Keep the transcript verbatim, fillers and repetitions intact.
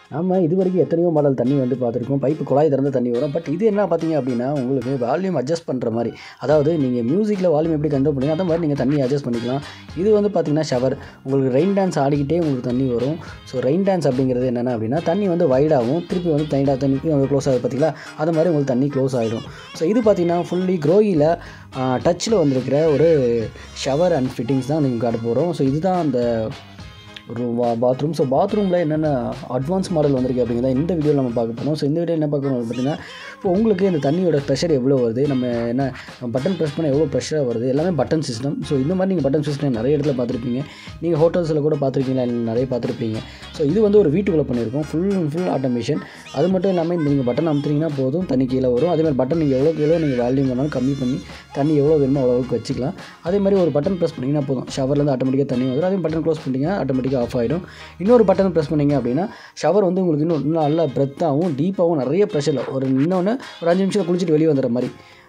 நம்ம இது வரைக்கும் எத்தனையோ மாடல் தண்ணி வந்து பார்த்துருக்கோம். பைப்பு குழாய் திறந்து தண்ணி வரும். பட் இது என்ன பார்த்தீங்க அப்படின்னா, உங்களுக்கு வால்யூம் அட்ஜஸ்ட் பண்ணுற மாதிரி. அதாவது நீங்கள் மியூசிக்கில் வால்யூம் எப்படி கண்ட்ரோல் பண்ணுவீங்க, அந்த மாதிரி நீங்கள் தண்ணி அட்ஜஸ்ட் பண்ணிக்கலாம். இது வந்து பார்த்தீங்கன்னா ஷவர். உங்களுக்கு ரெயின் டான்ஸ் ஆடிக்கிட்டே உங்களுக்கு தண்ணி வரும். ஸோ ரெயின் டான்ஸ் அப்படிங்கிறது என்னென்ன அப்படின்னா, தண்ணி வந்து வைடாகவும் திருப்பி வந்து தைண்டா தண்ணி க்ளோஸ் ஆகுது பார்த்தீங்களா, அது மாதிரி உங்களுக்கு தண்ணி க்ளோஸ் ஆகிடும். ஸோ இது பார்த்தீங்கன்னா ஃபுல்லி க்ரோயில் டச்சில் வந்திருக்கிற ஒரு ஷவர் அண்ட் ஃபிட்டிங்ஸ் தான் நீங்கள் காட்ட போகிறோம். ஸோ இதுதான் அந்த ஒரு வா பாத்ரூம். ஸோ பாத்ரூமில் என்னென்ன அட்வான்ஸ் மாடல் வந்திருக்கு அப்படிங்கிறத இந்த வீடியோவில் நம்ம பார்க்க போகிறோம். ஸோ இந்த வீடியோ என்ன பார்க்கணும் பார்த்தீங்கன்னா, இப்போ உங்களுக்கு இந்த தண்ணியோட ப்ரெஷர் எவ்வளோ வருது, நம்ம என்ன பட்டன் ப்ரெஸ் பண்ணால் எவ்வளோ ப்ரெஷராக வருது, எல்லாமே பட்டன் சிஸ்டம். ஸோ இந்த மாதிரி நீங்கள் பட்டன் சிஸ்டம் நிறைய இடத்துல பார்த்துருப்பீங்க. நீங்கள் ஹோட்டல்ஸில் கூட பார்த்துருக்கீங்களா, நிறைய பார்த்துருப்பீங்க. ஸோ இது வந்து ஒரு வீட்டுக்குள்ளே பண்ணியிருக்கோம். Full and full automation. அது மட்டும் இல்லாமல் இந்த நீங்கள் பட்டன் அமுத்துனீங்கன்னா போதும், தண்ணி கீழே வரும். அதேமாதிரி பட்டன் நீங்கள் எவ்வளோ எவ்வளோ நீங்கள் வேல்யூம் வேணாலும் கம்மி பண்ணி தண்ணி எவ்வளோ வேணுமோ அவ்வளோவுக்கு வச்சுக்கலாம். அதே மாதிரி ஒரு பட்டன் ப்ரெஸ் பண்ணிங்கன்னா போதும், ஷவர்லேருந்து ஆட்டோமேட்டிக்காக தண்ணி வந்துடும். அதே பட்டன் க்ளோஸ் பண்ணிட்டீங்கன்னா ஆட்டோமேட்டிக்காக ஆஃப் ஆகிடும். இன்னொரு பட்டன் ப்ரெஸ் பண்ணிங்க அப்படின்னா ஷவர் வந்து உங்களுக்கு இன்னும் இன்னும் நல்லா பிரெத்தாகவும் டீப்பாகவும் நிறைய ப்ரெஷரில் ஒரு இன்னொன்று ஒரு அஞ்சு நிமிஷத்தில் குளிச்சுட்டு வெளியே வந்துடுற மாதிரி